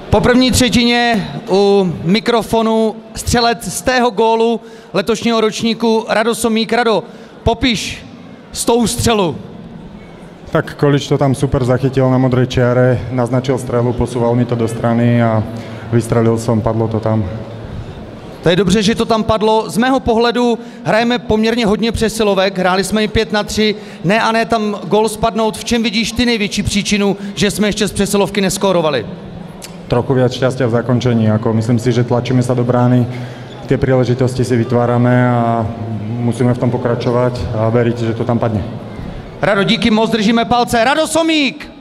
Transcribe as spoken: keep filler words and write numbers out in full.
Po první třetině u mikrofonu střelec z tého gólu letošního ročníku Rado Somík. Rado, popiš s tou střelu. Tak Količ to tam super zachytil na modrej čiare, naznačil strelu, posúval mi to do strany a vystrelil som, padlo to tam. To je dobře, že to tam padlo. Z mého pohledu hrajeme poměrně hodně přesilovek, hráli jsme i pět na tři, ne a ne tam gól spadnout. V čem vidíš ty největší příčinu, že jsme ještě z přesilovky neskórovali? Trochu viac šťastia v zakončení, ako myslím si, že tlačíme sa do brány, tie príležitosti si vytvárame a musíme v tom pokračovať a veriť, že to tam padne. Rado, díky moc, držíme palce. Rado Somík!